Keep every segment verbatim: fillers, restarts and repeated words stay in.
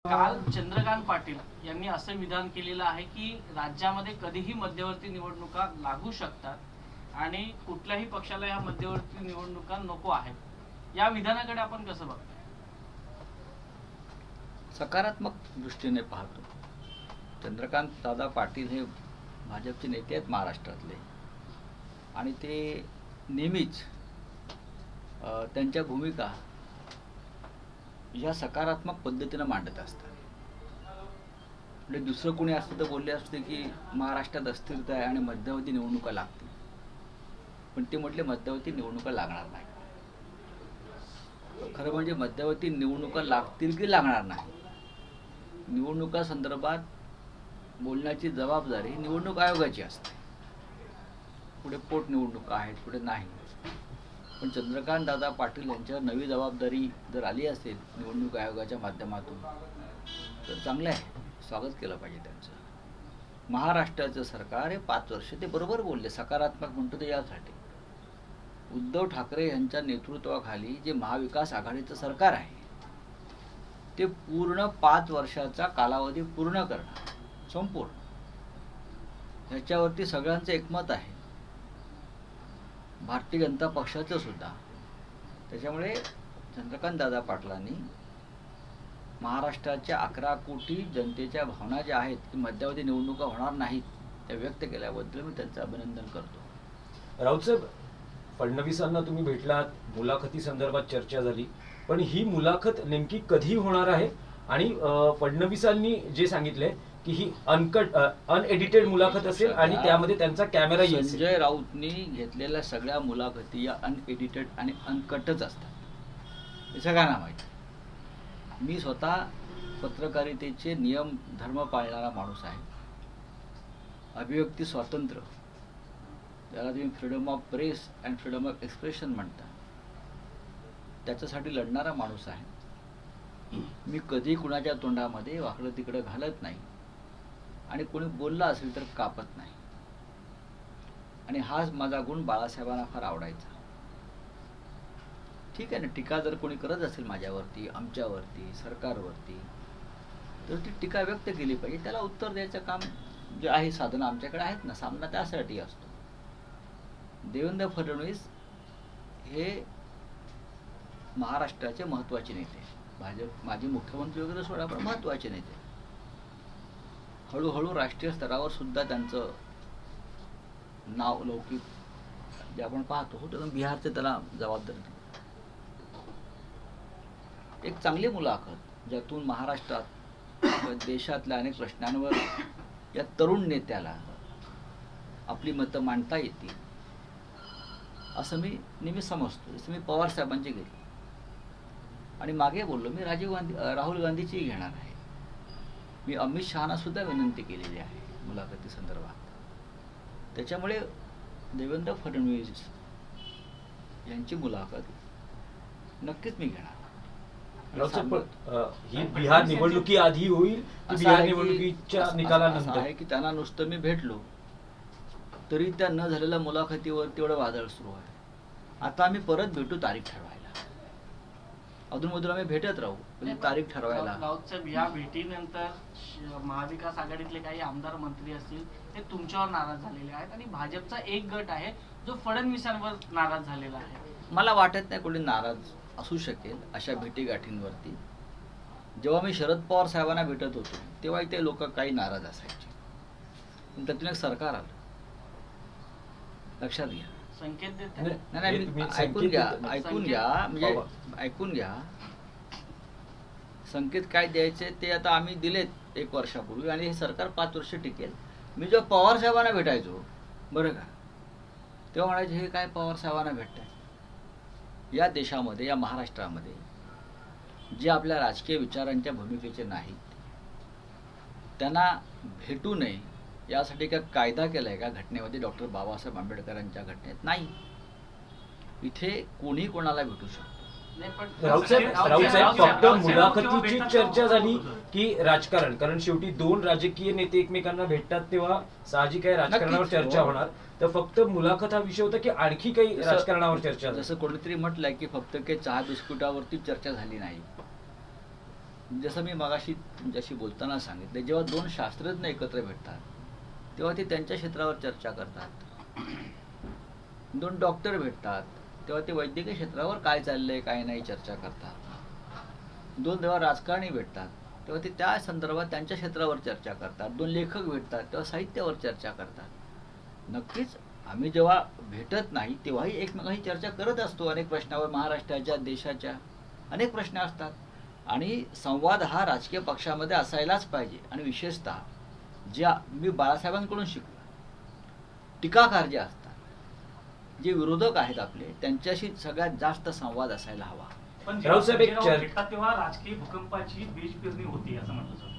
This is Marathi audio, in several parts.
काल चंद्रकांत पाटील यांनी असं विधान केलेलं आहे की राज्यामध्ये कधीही मध्यवर्ती निवडणुका लागू शकतात आणि कुठल्याही पक्षाला या मध्यवर्ती निवडणुका नको आहेत। या विधानाकडे आपण कसं बघतो? सकारात्मक दृष्टीने पाहतो। चंद्रकांत दादा पाटील हे भाजपचे नेते आहेत महाराष्ट्रातले आणि ते नेहमीच त्यांच्या भूमिका या सकारात्मक पद्धतीने मांडत असतात। म्हणजे दुसरं कोणी असतं तर बोलले असते की महाराष्ट्रात अस्थिरता आहे आणि मध्यवर्ती निवडणुका लागतील, पण ते म्हटले मध्यवर्ती निवडणुका लागणार नाही। खरं म्हणजे मध्यवर्ती निवडणुका लागतील की लागणार नाही, निवडणुका संदर्भात बोलण्याची जबाबदारी निवडणूक आयोगाची असते। पुढे पोटनिवडणुका आहेत, पुढे नाही, पण चंद्रकांत दादा पाटील यांच्यावर नवी जबाबदारी जर आली असेल निवडणूक आयोगाच्या माध्यमातून तर चांगलं आहे, स्वागत केलं पाहिजे त्यांचं। महाराष्ट्राचं सरकार हे पाच वर्ष, ते बरोबर बोलले, सकारात्मक म्हणतो ते यासाठी उद्धव ठाकरे यांच्या नेतृत्वाखाली जे महाविकास आघाडीचं सरकार आहे ते पूर्ण पाच वर्षाचा कालावधी पूर्ण करणं संपूर्ण, याच्यावरती सगळ्यांचं एकमत आहे, भारतीय जनता पक्षाचं सुद्धा। त्याच्यामुळे चंद्रकांत दादा पाटलांनी महाराष्ट्राच्या अकरा कोटी जनतेच्या भावना ज्या आहेत की मध्यावधी निवडणुका होणार नाहीत त्या व्यक्त केल्याबद्दल मी त्यांचं अभिनंदन करतो। राऊत साहेब, फडणवीसांना तुम्ही भेटलात, मुलाखती संदर्भात चर्चा झाली, पण ही मुलाखत नेमकी कधी होणार आहे? आणि फडणवीसांनी जे सांगितले की ही अनकट अनएडिटेड मुलाखत असेल आणि त्यामध्ये त्यांचा कॅमेरा येईल। संजय राऊतनी घेतलेल्या सगळ्या मुलाखती या अनएडिटेड आणि अनकटच असतात, हे सगळ्यांना माहिती। मी स्वतः पत्रकारितेचे नियम धर्म पाळणारा माणूस आहे। अभिव्यक्ती स्वातंत्र्य, ज्याला तुम्ही freedom of press and freedom of expression म्हणता, त्याच्यासाठी लढणारा माणूस आहे। मी कधी कुणाच्या तोंडामध्ये वाकडं तिकडं घालत नाही आणि कोणी बोलला असेल तर कापत नाही, आणि हाच माझा गुण बाळासाहेबांना फार आवडायचा। ठीक आहे ना, टीका जर कोणी करत असेल माझ्यावरती, आमच्यावरती, सरकारवरती, तर ती टीका व्यक्त केली पाहिजे, त्याला उत्तर द्यायचं काम जे आहे, साधनं आमच्याकडे आहेत ना, सामना त्यासाठी असतो। देवेंद्र फडणवीस हे महाराष्ट्राचे महत्त्वाचे नेते, भाजप माजी मुख्यमंत्री वगैरे सोडा, पण महत्त्वाचे नेते। हळूहळू राष्ट्रीय स्तरावर सुद्धा त्यांचं नाव लौकिक जे आपण पाहतो होतं, बिहारचे त्याला जबाबदारी। एक चांगली मुलाखत ज्यातून महाराष्ट्रात देशातल्या अनेक प्रश्नांवर या तरुण नेत्याला आपली मतं मांडता येतील असं मी नेहमी समजतो। जसं मी पवार साहेबांची घेतली आणि मागे बोललो, मी राजीव गांधी राहुल गांधीची घेणार आहे, मी अमित शहाना सुद्धा विनंती केलेली आहे मुलाखती संदर्भात। त्याच्यामुळे देवेंद्र फडणवीस यांची मुलाखत नक्कीच मी घेणार। ही बिहार निवडणुकी आधी होईल की बिहार निवडणुकीच्या निकालानंतर आहे की त्यांना नुसतं मी भेटलो तरी त्या न झालेल्या मुलाखतीवर तेवढं वादळ सुरू आहे। आता आम्ही परत भेटू तारीख ठरवायला, अधूनमधून आम्ही भेटत राहू, पण तारीख ठरवायला। राऊत साहेब, या भेटीनंतर महाविकास आघाडीतले काही आमदार मंत्री असतील ते तुमच्यावर नाराज झालेले आहेत आणि भाजपचा एक गट आहे जो फडणवीसांवर नाराज झालेला आहे। मला वाटत नाही कोणी नाराज असू शकेल अशा भेटीगाठींवरती। जेव्हा मी शरद पवार साहेबांना भेटत होतो तेव्हा ते लोक काही नाराज असायचे, पण त्यातून एक सरकार आलं, लक्षात घ्या। संकेत देते नाही नाही, ऐकून घ्या ऐकून घ्या म्हणजे ऐकून घ्या संकेत काय द्यायचे ते आता आम्ही दिलेत एक वर्षापूर्वी, आणि हे सरकार पाच वर्ष टिकेल। मी जेव्हा पवार साहेबांना भेटायचो बरं का, तेव्हा म्हणायचे हे काय पवार साहेबांना भेटताय? या देशामध्ये, या महाराष्ट्रामध्ये जे आपल्या राजकीय विचारांच्या भूमिकेचे नाहीत त्यांना भेटू नये यासाठी काय कायदा केलाय का घटनेमध्ये? डॉक्टर बाबासाहेब आंबेडकरांच्या घटनेत नाही, इथे कोणी कोणाला भेटू शकतो। राऊत साहेब, फक्त मुलाखतीची चर्चा झाली की राजकारण? कारण शेवटी दोन राजकीय नेते एकमेकांना भेटतात तेव्हा साहजिक आहे राजकारणावर चर्चा होणार, तर फक्त मुलाखत हा विषय होता की आणखी काही राजकारणावर चर्चा? जसं कोणीतरी म्हटलंय की फक्त काही चहा बिस्कुटावरती चर्चा झाली नाही, जसं मी मगाशी तुमच्याशी बोलताना सांगितलं, जेव्हा दोन शास्त्रज्ञ एकत्र भेटतात तेव्हा ते त्यांच्या क्षेत्रावर चर्चा करतात. दोन डॉक्टर भेटतात तेव्हा ते वैद्यकीय क्षेत्रावर काय चाललंय काय नाही चर्चा करतात. दोन जेव्हा राजकारणी भेटतात तेव्हा ते त्या संदर्भात त्यांच्या क्षेत्रावर चर्चा करतात. दोन लेखक भेटतात तेव्हा साहित्यावर चर्चा करतात. नक्कीच आम्ही जेव्हा भेटत नाही तेव्हाही एकमेकांशी चर्चा करत असतो अनेक प्रश्नावर. महाराष्ट्राच्या देशाच्या अनेक प्रश्न असतात आणि संवाद हा राजकीय पक्षामध्ये असायलाच पाहिजे. आणि विशेषतः ज्या मी बाळासाहेबांकडून शिकलो, टीकाकार जे असतात, जे विरोधक आहेत आपले, त्यांच्याशी सगळ्यात जास्त संवाद असायला हवा. पण राऊत साहेब, एक जेव्हा चर्चा- भेटतात तेव्हा राजकीय भूकंपाची बीज पेरणी होती असं म्हटलं जातं.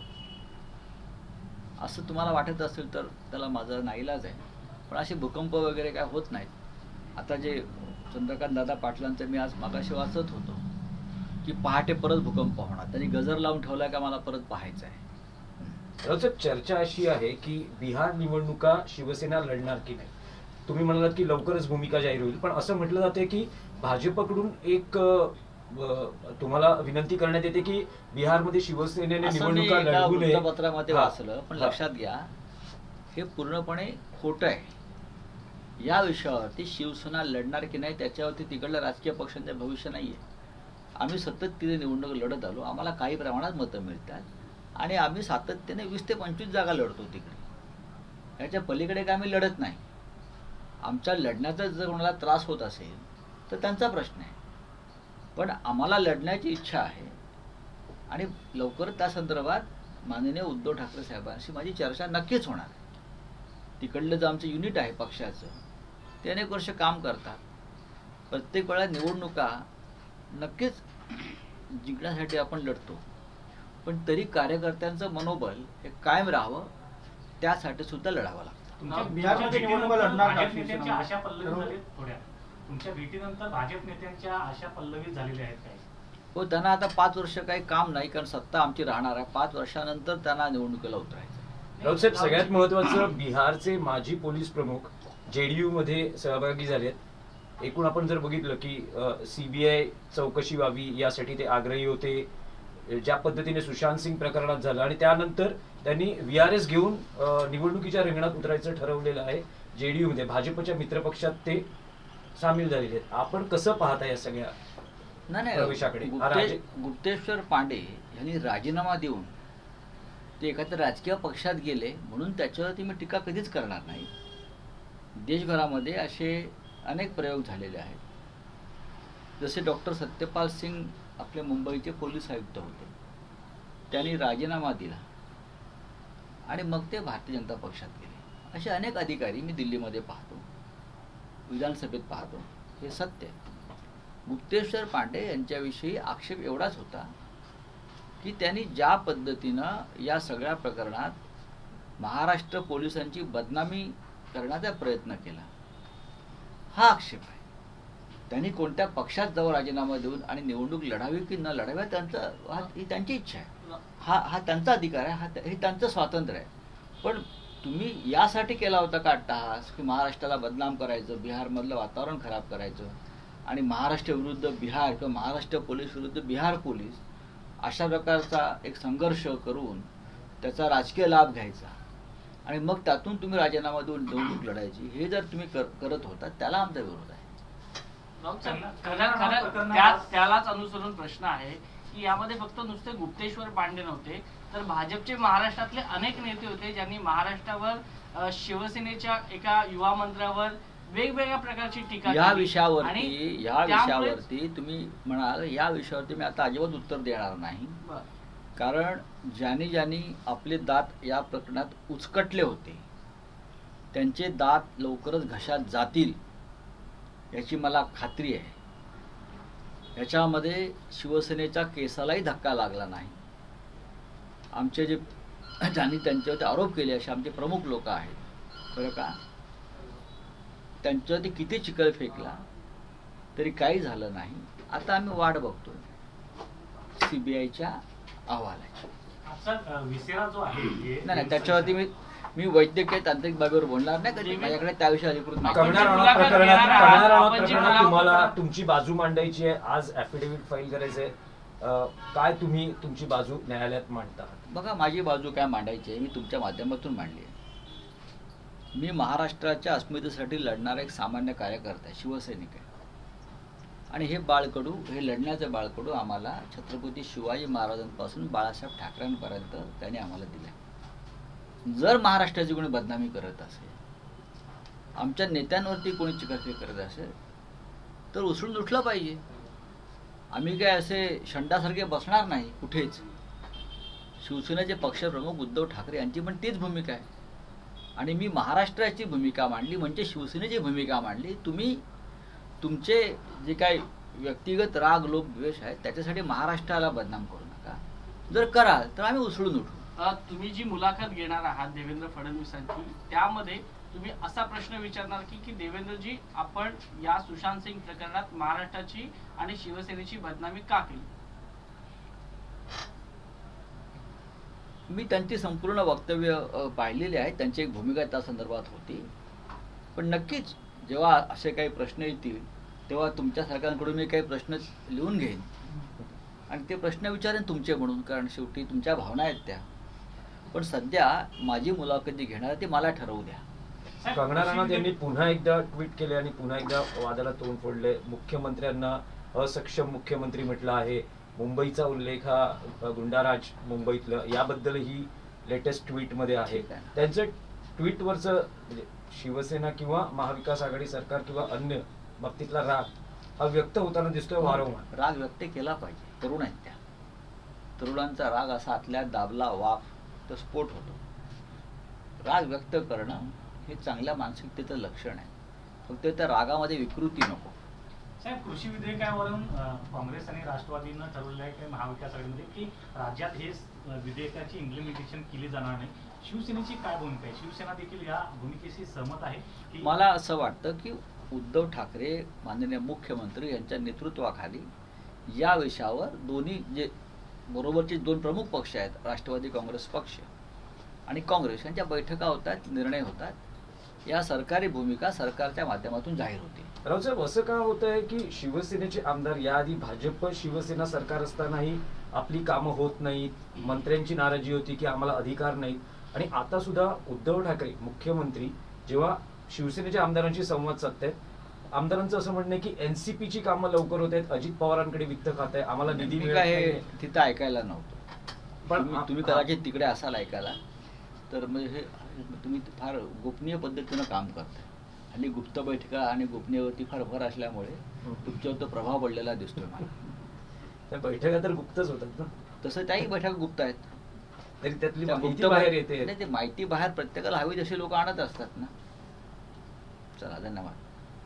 असं तुम्हाला वाटत असेल तर त्याला माझा नाईलाज आहे, पण असे भूकंप वगैरे काय होत नाहीत. आता जे चंद्रकांत दादा पाटलांचं मी आज मागाशी वाचत होतो की पहाटे परत भूकंप होणार, त्यांनी गजर लावून ठेवलाय का मला परत पाहायचं आहे. राऊत साहेब, चर्चा अशी आहे की बिहार निवडणुका शिवसेना लढणार की नाही. तुम्ही म्हणालात की लवकरच भूमिका जाहीर होईल, पण असं म्हटलं जाते की भाजपकडून एक अ, तुम्हाला विनंती करण्यात येते की बिहारमध्ये शिवसेनेने असं मी निवडणुका एका लढवू नये. वृत्तपत्रामध्ये हा. वाचलं, पण हा. लक्षात घ्या हे पूर्णपणे खोटं आहे. या विषयावरती शिवसेना लढणार की नाही त्याच्यावरती तिकडल्या राजकीय पक्षांचं भविष्य नाहीये. आम्ही सतत तिथे निवडणूक लढत आलो, आम्हाला काही प्रमाणात मतं मिळतात आणि आम्ही सातत्याने वीस ते पंचवीस जागा लढतो तिकडे. याच्या पलीकडे काय आम्ही लढत नाही. आमच्या लढण्याचा जर कोणाला त्रास होत असेल तर त्यांचा प्रश्न आहे, पण आम्हाला लढण्याची इच्छा आहे आणि लवकर त्या संदर्भात माननीय उद्धव ठाकरे साहेबांशी माझी चर्चा नक्कीच होणार आहे. तिकडलं जे आमचं युनिट आहे पक्षाचं, ते अनेक वर्ष काम करतात. प्रत्येक वेळा निवडणुका नक्कीच जिंकण्यासाठी आपण लढतो, पण तरी कार्यकर्त्यांचं मनोबल हे कायम राहावं त्यासाठी सुद्धा लढावं लागतं. तुमच्या बिहारमध्ये तुमच्या निवडणुका लढणार का भाजप नेत्यांच्या शिवसेना? आशा पल्लवी झालेत थोड्या. तुमच्या भेटीनंतर भाजप नेत्यांच्या आशा पल्लवी झालेल्या आहेत काय? हो, त्यांना आता पाच वर्ष काही काम नाही, कारण सत्ता आमची राहणार आहे. पाच वर्षानंतर त्यांना निवडणुकीला उतरायचं. राऊत साहेब, सगळ्यात महत्वाचं, बिहारचे माजी पोलीस प्रमुख जेडीयू मध्ये सहभागी झालेत. एकूण आपण जर बघितलं की सीबीआय चौकशी व्हावी यासाठी ते आग्रही होते. ज्या पद्धतीने सुशांत सिंग प्रकरणात झालं आणि त्यानंतर त्यांनी व्ही आर एस घेऊन अ, निवडणुकीच्या रिंगणात उतरायचं ठरवलेलं आहे. जेडीयू मध्ये भाजपच्या मित्रपक्षात ते सामील झालेले आहेत. आपण कसं पाहता या सगळ्या नाही प्रवेशाकडे? नाही, हा गुप्ते राजे- गुप्तेश्वर पांडे यांनी राजीनामा देऊन ते एखाद्या राजकीय पक्षात गेले म्हणून त्याच्यावरती मी टीका कधीच करणार नाही. देशभरामध्ये असे अनेक प्रयोग झालेले आहेत. जसे डॉक्टर सत्यपाल सिंग आपले मुंबईचे पोलीस आयुक्त होते, त्यांनी राजीनामा दिला आणि मग ते भारतीय जनता पक्षात गेले. असे अनेक अधिकारी मी दिल्लीमध्ये पाहतो, विधानसभेत पाहतो. हे सत्य आहे. गुप्तेश्वर पांडे यांच्याविषयी आक्षेप एवढाच होता की त्यांनी ज्या पद्धतीनं या सगळ्या प्रकरणात महाराष्ट्र पोलिसांची बदनामी करण्याचा प्रयत्न केला, हा आक्षेप आहे. त्यांनी कोणत्या पक्षात जाऊन राजीनामा देऊन आणि निवडणूक लढावी की न लढावी त्यांचं हा ही त्यांची इच्छा आहे. हा हा त्यांचा अधिकार आहे, हा हे त्यांचं स्वातंत्र्य आहे. पण तुम्ही यासाठी केला होता का अट्टहास की महाराष्ट्राला बदनाम करायचं, बिहारमधलं वातावरण खराब करायचं आणि महाराष्ट्र विरुद्ध बिहार किंवा महाराष्ट्र पोलीस विरुद्ध बिहार पोलीस अशा प्रकारचा एक संघर्ष करून त्याचा राजकीय लाभ घ्यायचा आणि मग त्यातून तुम्ही राजीनामा देऊन निवडणूक लढायची, हे जर तुम्ही कर, करत होता त्याला आमचा विरोध आहे. राऊत साहेब, त्यांना- खऱ्या- खऱ्या- प्रकरणात- त्या- त्यालाच अनुसरून प्रश्न आहे की यामध्ये फक्त नुसते गुप्तेश्वर पांडे नव्हते, तर भाजपचे महाराष्ट्रातले अनेक नेते होते ज्यांनी महाराष्ट्रावर अ, शिवसेनेच्या एका युवा मंत्र्यावर वेगवेगळ्या प्रकारची टीका या केली. विषयावरती आणि या त्यामुळे- विषयावरती तुम्ही म्हणाल या विषयावरती मी आता अजिबात उत्तर देणार नाही, बरं. कारण ज्यांनी ज्यांनी आपले दात या प्रकरणात उचकटले होते त्यांचे दात लवकरच घशात जातील याची मला खात्री आहे. याच्यामध्ये शिवसेनेच्या केसालाही धक्का लागला नाही. आमचे जे ज्यांनी त्यांच्यावरती आरोप केले असे आमचे प्रमुख लोक आहेत बरं का, त्यांच्यावरती किती चिखल फेकला तरी काही झालं नाही. आता आम्ही वाट बघतोय सीबीआयच्या अहवालाची. आजचा अ, विसेरा जो आहे हे- नाही नाही, त्याच्यावरती मी मी वैद्यकीय तांत्रिक बाबीवर बोलणार नाही, कधी माझ्याकडे त्याविषयी अधिकृत माहिती आपण नाही. जी कंगना मुलाखत प्रकरणात घेणार आहात, कंगना आपण जी प्रकरणात मुलाखत तुम्हाला घेणार- तुमची बाजू मांडायची आहे. आज ऍफिडेव्हिट फाईल करायचंय. अ, काय तुम्ही तुमची बाजू न्यायालयात मांडता आहात? बघा, माझी बाजू काय मांडायची आहे मी तुमच्या माध्यमातून मांडली आहे. मी महाराष्ट्राच्या अस्मितेसाठी लढणारा एक सामान्य कार्यकर्ता आहे, शिवसैनिक आहे. आणि हे बाळकडू, हे लढण्याचं बाळकडू आम्हाला छत्रपती शिवाजी महाराजांपासून बाळासाहेब ठाकरेंपर्यंत त्यांनी आम्हाला दिलं. जर महाराष्ट्राची कोणी बदनामी करत असेल, आमच्या नेत्यांवरती कोणी चिकटफेक करत असेल, तर उचलून उठलं पाहिजे. आम्ही काय असे शंडासारखे बसणार नाही कुठेच. शिवसेनेचे पक्षप्रमुख उद्धव ठाकरे यांची पण तीच भूमिका आहे. आणि मी महाराष्ट्राची भूमिका मांडली म्हणजे शिवसेनेची भूमिका मांडली. तुम्ही तुमचे जे काही व्यक्तिगत राग लोभ द्वेष आहे त्याच्यासाठी महाराष्ट्राला बदनाम करू नका. जर कराल तर आम्ही उचलून उठू. अ, तुम्ही जी मुलाखत घेणार आहात देवेंद्र फडणवीसांची, त्यामध्ये तुम्ही असा प्रश्न विचारणार की की देवेंद्रजी, आपण या सुशांत सिंग प्रकरणात महाराष्ट्राची आणि शिवसेनेची बदनामी का केली? मी त्यांची संपूर्ण वक्तव्य अ, पाहिलेली आहे. त्यांची एक भूमिका त्या संदर्भात होती. पण नक्कीच जेव्हा असे काही प्रश्न येतील तेव्हा तुमच्यासारख्यांकडून मी काही प्रश्न लिहून घेईन आणि ते प्रश्न विचारेन तुमचे म्हणून, कारण शेवटी तुमच्या भावना आहेत त्या. पण सध्या माझी मुलाखत जी घेणार आहे ती मला ठरवू द्या. साहेब, कंगना कृषी राणावत यांनी विधेयक- पुन्हा एकदा ट्विट केले आणि पुन्हा एकदा वादाला तोंड फोडले. मुख्यमंत्र्यांना असक्षम मुख्यमंत्री म्हटलं आहे. मुंबईचा उल्लेख हा अ, गुंडाराज मुंबईतलं याबद्दलही लेटेस्ट ट्विट मध्ये आहे. ठीक आहे. त्यांचं ट्विटवरचं म्हणजे शिवसेना किंवा महाविकास आघाडी सरकार किंवा अन्य बाबतीतला राग हा व्यक्त होताना दिसतोय वारंवार. राग व्यक्त केला पाहिजे. तरुण आहेत त्या. तरुणांचा राग असा आतल्यात दाबला वाफ तर स्फोट होतो. राग व्यक्त करणं हे चांगल्या मानसिकतेचं लक्षण आहे. फक्त त्या रागामध्ये विकृती नको. साहेब, कृषी विधेयकावरून अ, काँग्रेस आणि राष्ट्रवादीनं ठरवलं आहे की महाविकास आघाडीमध्ये की राज्यात हे अ, विधेयकाची इम्प्लिमेंटेशन केली जाणार नाही. शिवसेनेची काय भूमिका आहे? शिवसेना देखील या भूमिकेशी सहमत आहे की मला असं वाटतं की उद्धव ठाकरे माननीय मुख्यमंत्री यांच्या नेतृत्वाखाली या विषयावर दोन्ही जे बरोबरचे दोन प्रमुख पक्ष आहेत, राष्ट्रवादी काँग्रेस पक्ष आणि काँग्रेस, यांच्या बैठका होतात, निर्णय होतात. या सरकारी भूमिका सरकारच्या माध्यमातून जाहीर होते. राव साहेब, असं का होत आहे की शिवसेनेचे आमदार याआधी भाजप शिवसेना सरकार असतानाही आपली कामं होत नाहीत, मंत्र्यांची नाराजी होती की आम्हाला अधिकार नाहीत, आणि आता सुद्धा उद्धव ठाकरे मुख्यमंत्री जेव्हा शिवसेनेच्या आमदारांशी संवाद साधतायत, आमदारांचं असं म्हणणं आहे की एनसीपीची कामं लवकर होत आहेत, अजित पवारांकडे वित्त खात आहे, आम्हाला निधी मी मिळत काय नाहीये. हे तिथं ऐकायला नव्हतं. पण तुम्ही तुम्ही हा- कदाचित तिकडे असाल ऐकायला, तर म्हणजे हे तुम्ही फार गोपनीय पद्धतीनं काम करताय. आणि गुप्त बैठका आणि गोपनीयवरती फार भर असल्यामुळे तुमच्यावर तो प्रभाव पडलेला दिसतोय मला. त्या बैठका तर गुप्तच होतात ना, तसं त्याही बैठका गुप्त आहेत. तरी त्यातली त्या माहिती गुप्त बाहेर बै- येते. नाही, ते माहिती बाहेर प्रत्येकाला हवी तसे लोक आणत असतात ना. चला, धन्यवाद.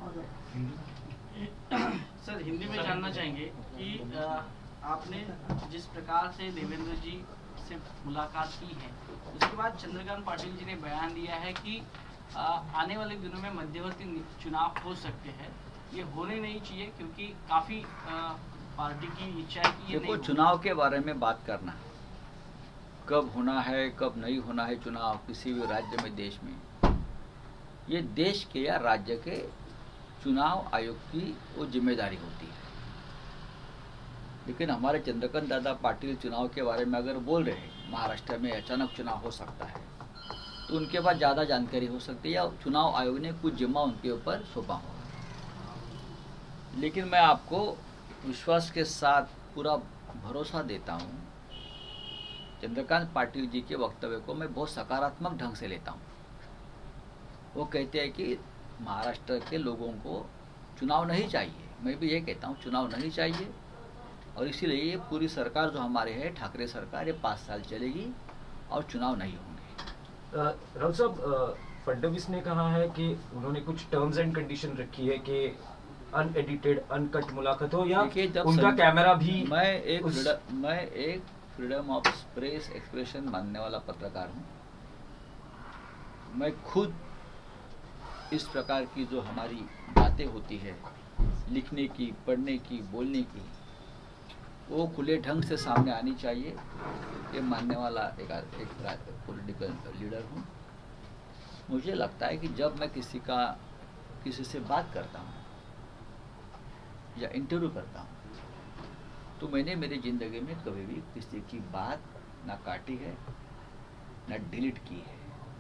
सर, हिंदी में जानना चाहेंगे कि अ, आपने जिस प्रकार से देवेंद्र जी से मुलाकात की है, उसके बाद चंद्रकांत पाटिल जी ने बयान दिया है कि अ, आने वाले दिनों में मध्यवर्ती नि- चुनाव हो सकते हैं. ये होने नहीं चाहिए क्योंकि काफी अ, पार्टी की इच्छा है कि ये देखो, नहीं हो. चुनाव के बारे में बात करना, कब होना है कब नहीं होना है चुनाव किसी भी राज्य में, देश में, ये देश के या राज्य के चुनाव आयोग की वो जिम्मेदारी होती है. लेकिन हमारे चंद्रकांत दादा पाटिल चुनाव के बारे में अगर बोल रहे हैं, महाराष्ट्र में अचानक चुनाव हो सकता है, तो उनके पास ज़्यादा जानकारी हो सकती है या चुनाव आयोग ने कुछ जिम्मा उनके ऊपर सौंपा होगा. लेकिन मैं आपको विश्वास के साथ पूरा भरोसा देता हूँ, चंद्रकांत पाटिल जी के वक्तव्य को मैं बहुत सकारात्मक ढंग से लेता हूँ. वो कहते हैं कि महाराष्ट्र के लोगों को चुनाव नहीं चाहिए. मैं भी ये कहता हूँ चुनाव नहीं चाहिए, और इसीलिए ये पूरी सरकार जो हमारे है, ठाकरे सरकार, ये पाँच साल चलेगी और चुनाव नहीं होंगे. अ, राव साहब, अ, फडणवीस ने कहा है कि उन्होंने कुछ टर्म्स एंड कंडीशन रखी है कि अनएडिटेड अनकट मुलाकात हो या देखिए, जब उनका सं- कैमरा भी मैं एक उस- फ्रीडम मैं एक फ्रीडम ऑफ प्रेस एक्सप्रेशन मानने वाला पत्रकार हूँ. मैं खुद इस प्रकार की जो हमारी बातें होती है, लिखने की, पढ़ने की, बोलने की, वो खुले ढंग से सामने आनी चाहिए. ये मानने वाला एक एक पॉलिटिकल लीडर हूँ. मुझे लगता है कि जब मैं किसी का किसी से बात करता हूँ या इंटरव्यू करता हूँ, तो मैंने मेरी ज़िंदगी में कभी भी किसी की बात ना काटी है ना डिलीट की है।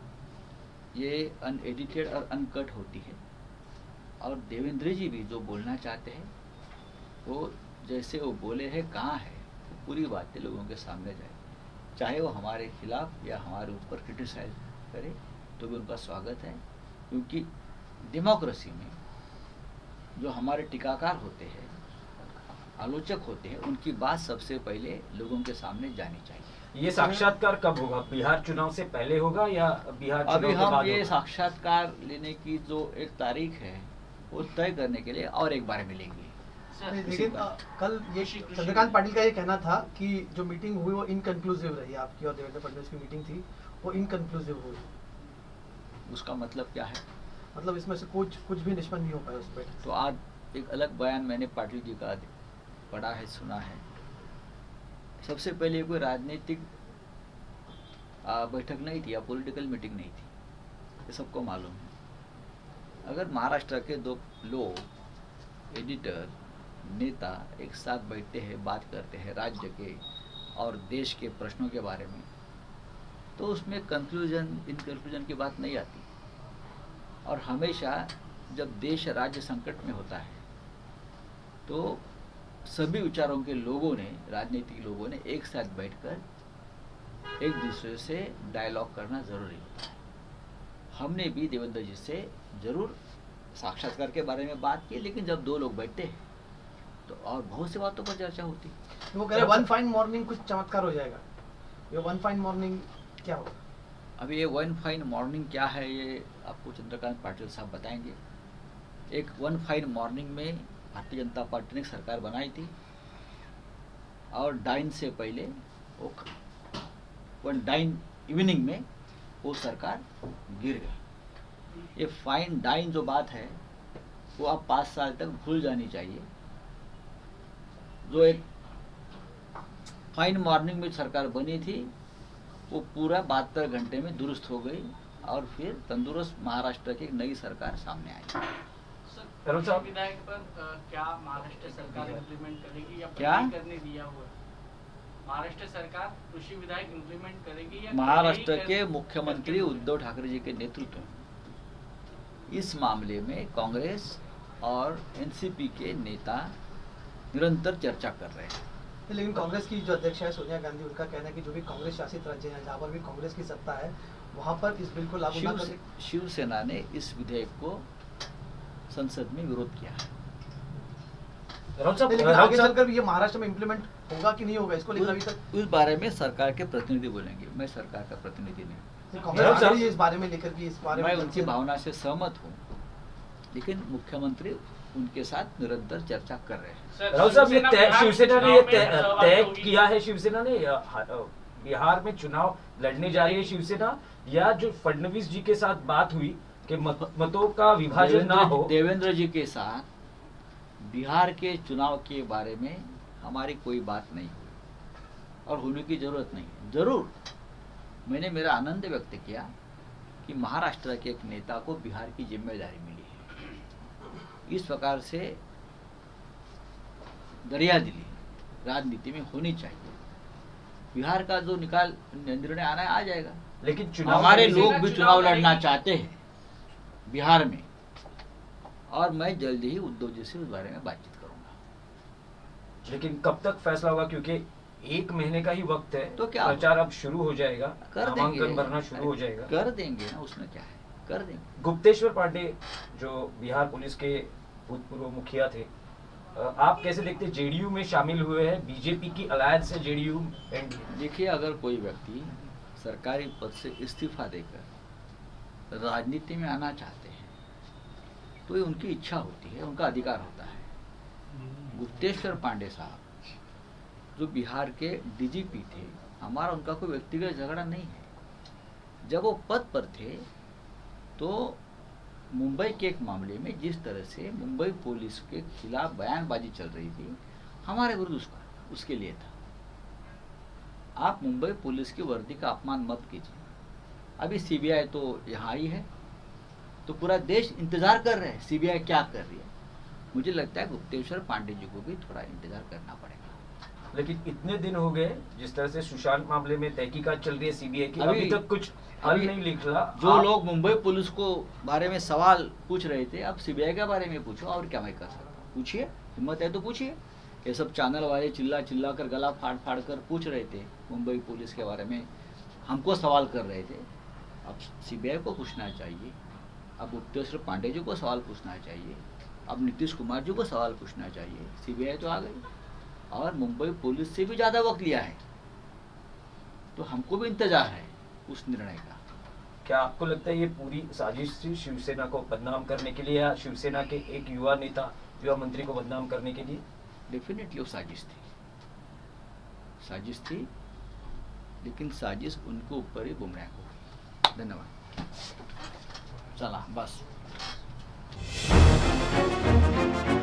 ये अनएडिटेड और अनकट होती है। और देवेंद्र जी भी जो बोलना चाहते हैं वो जैसे वो बोले हैं कहाँ है वो पूरी बातें लोगों के सामने जाए, चाहे वो हमारे खिलाफ या हमारे ऊपर क्रिटिसाइज करे तो भी उनका स्वागत है। क्योंकि डेमोक्रेसी में जो हमारे टीकाकार होते हैं, आलोचक होते हैं, उनकी बात सबसे पहले लोगों के सामने जानी चाहिए। ये साक्षात्कार कब होगा? बिहार चुनाव से पहले होगा या बिहार चुनाव अभी के हम बाद ये होगा? साक्षात्कार लेने की जो एक तारीख है वो तय करने के लिए और एक बार मिलेंगे। सर, लेकिन अ, कल ये कृषि- कृषि- चंद्रकांत पाटिल का ये कहना था कि जो मीटिंग हुई वो इनकन्क्लूसिव रही, आपकी और देवेंद्र फडणवीस की मीटिंग थी वो इनकन्क्लूसिव हुई। उसका मतलब क्या है? मतलब इसमें से कुछ कुछ भी निष्पन्न नहीं हो पाया उस पर। तो आज एक अलग बयान मैंने पाटिल जी का पढ़ा है, सुना है। सबसे पहले कोई राजनीतिक आ, बैठक नहीं थी या पॉलिटिकल मीटिंग नहीं थी, ये सबको मालूम है। अगर महाराष्ट्र के दो लोग एडिटर नेता एक साथ बैठते हैं, बात करते हैं राज्य के और देश के प्रश्नों के बारे में, तो उसमें कंक्लूजन इन कंक्लूजन की बात नहीं आती। और हमेशा जब देश राज्य संकट में होता है तो सभी विचारों के लोगों ने, राजनीतिक लोगों ने एक साथ बैठकर एक दूसरे से डायलॉग करना जरूरी होता है। हमने भी देवेंद्र जी से जरूर साक्षात्कार के बारे में बात की, लेकिन जब दो लोग बैठते हैं तो और बहुत सी बातों पर चर्चा होती है। वो कह रहे वन फाइन मॉर्निंग कुछ चमत्कार हो जाएगा। ये वन फाइन मॉर्निंग क्या होगा? अभी ये वन फाइन मॉर्निंग क्या है ये आपको चंद्रकांत पाटिल साहब बताएंगे। एक वन फाइन मॉर्निंग में भारतीय जनता पार्टी ने सरकार बनाई थी और डाइन से पहले वो वन डाइन इवनिंग में वो सरकार गिर गई। ये फाइन डाइन जो बात है वो अब पाँच साल तक भूल जानी चाहिए। जो एक फाइन मॉर्निंग में सरकार बनी थी वो पूरा बहत्तर घंटे में दुरुस्त हो गई और फिर तंदुरुस्त महाराष्ट्र की एक नई सरकार सामने आई। सर, करोड़ साहब। कृषि विधेयक पर अ, क्या महाराष्ट्र सरकार इम्प्लीमेंट करेगी या क्या? पहले करने दिया हुआ है? महाराष्ट्र सरकार कृषि विधेयक इम्प्लीमेंट करेगी या महाराष्ट्र पहले ही के कर- मुख्यमंत्री करके हुआ है? उद्धव ठाकरे जी के नेतृत्व में इस मामले में कांग्रेस और एनसीपी के नेता निरंतर चर्चा कर रहे हैं। लेकिन कांग्रेस की जो अध्यक्ष है सोनिया गांधी, उनका कहना है कि जो भी कांग्रेस शासित राज्य हैं जहाँ पर भी कांग्रेस की सत्ता है वहाँ पर इस बिल को लागू ना शिव करके शिवसेना ने इस विधेयक को संसद में विरोध किया है। राउत साहब, लेकिन राउत आगे साहब, चलकर ये महाराष्ट्र में इम्प्लीमेंट होगा कि नहीं होगा इसको लेकर अभी तक उस, उस बारे में सरकार के प्रतिनिधि बोलेंगे, मैं सरकार का प्रतिनिधि नहीं। कांग्रेस राउत आ साहब- रही है इस बारे में लेकर कि इस बारे मैं में उनकी भावना से सहमत हूँ, लेकिन मुख्यमंत्री उनके साथ निरंतर चर्चा कर रहे हैं। सर, राउत साहब, ये शिवसेना तय बिहार शिवसेना ने चुनाव ये में तय सहभागी तय होगी। किया है, शिवसेना ने अ, अ, बिहार में चुनाव लड़ने जा रही है शिवसेना, या जो फडणवीस जी के साथ बात हुई कि मत, मतों का विभाजन ना देवेंद्र हो। देवेंद्र जी के साथ बिहार के चुनाव के बारे में हमारी कोई बात नहीं हुई और होने की जरूरत नहीं है। जरूर मैंने मेरा आनंद व्यक्त किया कि महाराष्ट्र के एक नेता को बिहार की जिम्मेदारी मिली है। इस प्रकार से दरियादिली राजनीति में होनी चाहिए। बिहार का जो निकाल निर्णय आना है आ जाएगा। लेकिन चुनाव हमारे लड़ने से- लोग भी चुनाव लड़ना चाहते हैं बिहार में, और मैं जल्दी ही उद्धव जी से उस बारे में बातचीत करूंगा। लेकिन कब तक फैसला होगा? क्योंकि एक महीने का ही वक्त है, तो क्या प्रचार अब शुरू हो जाएगा, कर नामांकन देंगे, भरना शुरू हो जाएगा। कर देंगे ना, उसमें क्या है, कर देंगे। गुप्तेश्वर पांडे जो बिहार पुलिस के भूतपूर्व मुखिया थे, अ, आप कैसे देखते हैं जेडीयू में शामिल हुए हैं, बीजेपी की अलायंस से जेडीयू एनडीए? देखिए, अगर कोई व्यक्ति सरकारी पद से इस्तीफा देकर राजनीति में आना चाहते हैं तो ये उनकी इच्छा होती है, उनका अधिकार होता है। गुप्तेश्वर पांडे साहब जो बिहार के डीजीपी थे, हमारा उनका कोई व्यक्तिगत झगड़ा नहीं है। जब वो पद पर थे तो मुंबई के एक मामले में जिस तरह से मुंबई पुलिस के खिलाफ बयानबाजी चल रही थी, हमारे विरुद्ध उसका उसके लिए था। आप मुंबई पुलिस की वर्दी का अपमान मत कीजिए। अभी सीबीआई तो यहाँ आई है, तो पूरा देश इंतजार कर रहे हैं सीबीआई क्या कर रही है। मुझे लगता है गुप्तेश्वर पांडे जी को भी थोड़ा इंतजार करना पड़ेगा। लेकिन इतने दिन हो गए जिस तरह से सुशांत मामले में तहकीकात चल रही है सीबीआई की, अभी- अभी तक कुछ हल अभी नहीं निकला। जो आप- लोग मुंबई पुलिस को बारे में सवाल पूछ रहे थे, अब सीबीआई के बारे में पूछो, और क्या मैं कर सकता हूं? पूछिए, हिम्मत है तो पूछिए। ये सब चैनल वाले चिल्ला चिल्ला कर गला फाड़ फाड़ कर पूछ रहे थे मुंबई पुलिस के बारे में, हमको सवाल कर रहे थे। अब सीबीआई को पूछना चाहिए, अब गुप्तेश्वर पांडे जी को सवाल पूछना चाहिए, अब नीतीश कुमार जी को सवाल पूछना चाहिए। सीबीआई तो आ गई और मुंबई पुलिस से भी ज़्यादा वक्त लिया है, तो हमको भी इंतजार है उस निर्णय का। क्या आपको लगता है ये पूरी साजिश थी शिवसेना को बदनाम करने के लिए, या शिवसेना के एक युवा नेता, युवा मंत्री को बदनाम करने के लिए? डेफिनेटली वो साजिश थी, साजिश थी, लेकिन साजिश उनके ऊपर ही गुमराह को हुई। धन्यवाद। चला बस।